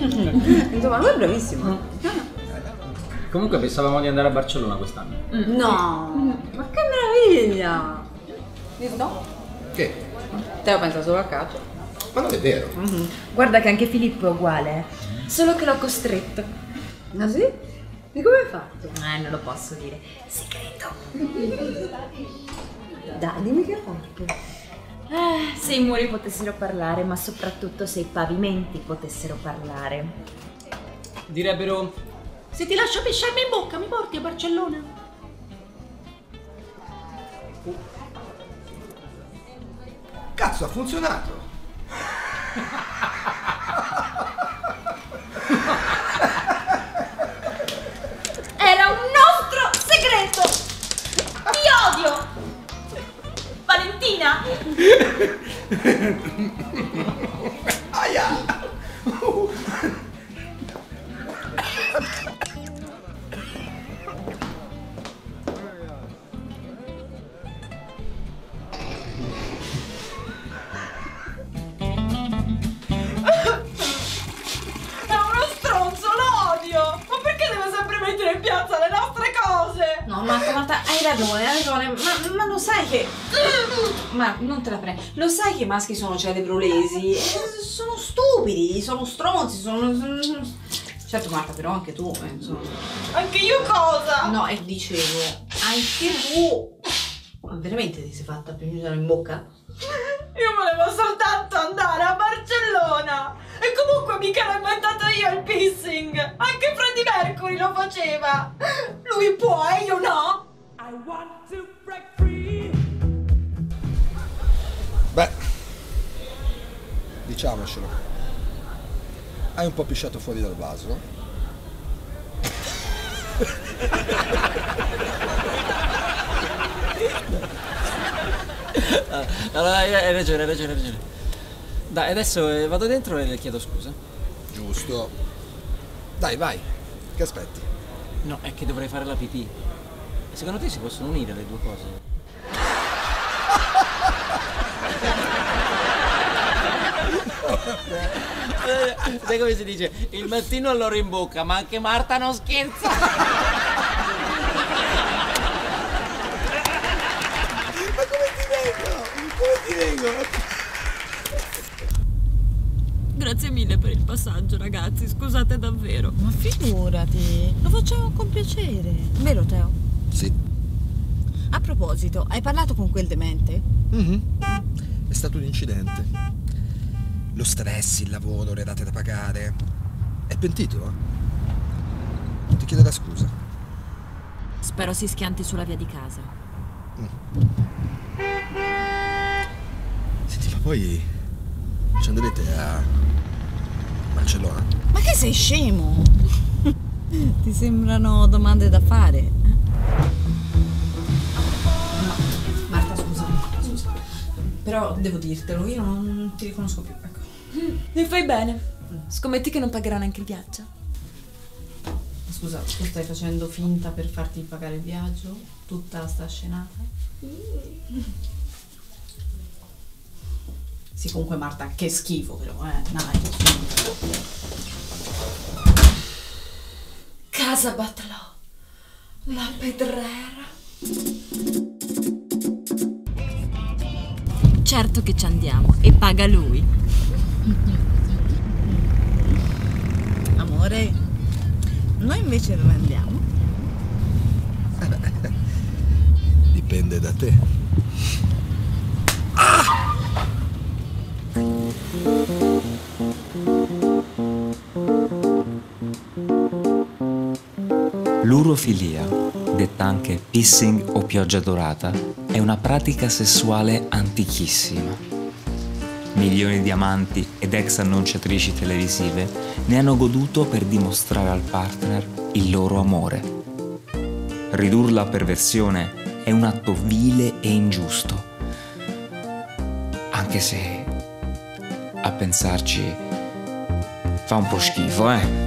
Insomma, lui è bravissimo. Comunque pensavamo di andare a Barcellona quest'anno. No, ma che meraviglia! Visto? Che? Teo pensa solo a calcio. Ma non è vero. Guarda che anche Filippo è uguale, solo che l'ho costretto. Ah sì? E come hai fatto? Non lo posso dire. Segreto. Dai, dimmi che hai fatto. Se i muri potessero parlare, ma soprattutto se i pavimenti potessero parlare. Direbbero: se ti lascio pisciarmi in bocca, mi porti a Barcellona? Cazzo, ha funzionato. Era un nostro segreto! Ti odio! Valentina! Aia! È uno stronzo, lo odio! Ma perché deve sempre mettere in piazza le nostre cose? No, Marta, hai ragione, ma lo sai che... Ma non te la prendo. Lo sai che i maschi sono cerebrolesi? Sono stupidi, sono stronzi, Certo Marta, però anche tu, insomma... Anche io cosa? No, dicevo, anche tu... Ma veramente ti sei fatta piangere in bocca? Io volevo soltanto andare a Barcellona! E comunque mica l'ho inventato io il pissing! Anche Freddie Mercury lo faceva! Lui può e io no! Beh, diciamocelo. Hai un po' pisciato fuori dal vaso. Allora, hai ragione. Dai, adesso vado dentro e le chiedo scusa. Giusto. Dai, vai. Che aspetti? No, è che dovrei fare la pipì. Secondo te si possono unire le due cose? Sai come si dice? Il mattino all'oro in bocca, ma anche Marta non scherza. Ma come ti vengo? Grazie mille per il passaggio, ragazzi, scusate davvero. Ma figurati, lo facciamo con piacere. Vero Teo? Sì. A proposito, hai parlato con quel demente? È stato un incidente. Lo stress, il lavoro, le rate da pagare. È pentito? Ti chiederà scusa. Spero si schianti sulla via di casa. Senti, ma poi ci andrete a Barcellona? Ma che sei scemo? Ti sembrano domande da fare? No, Marta, scusa. Però devo dirtelo, io non ti riconosco più, ecco. Ne fai bene. Scommetti che non pagherà neanche il viaggio. Scusa, tu stai facendo finta per farti pagare il viaggio? Tutta sta scenata? Sì, comunque Marta, che schifo però, dai. Casa Batlló, la pedrera. Certo che ci andiamo e paga lui. Amore, noi invece dove andiamo? Dipende da te. L'urofilia, detta anche pissing o pioggia dorata, è una pratica sessuale antichissima. Milioni di amanti ed ex annunciatrici televisive ne hanno goduto per dimostrare al partner il loro amore. Ridurla a perversione è un atto vile e ingiusto, anche se a pensarci fa un po' schifo,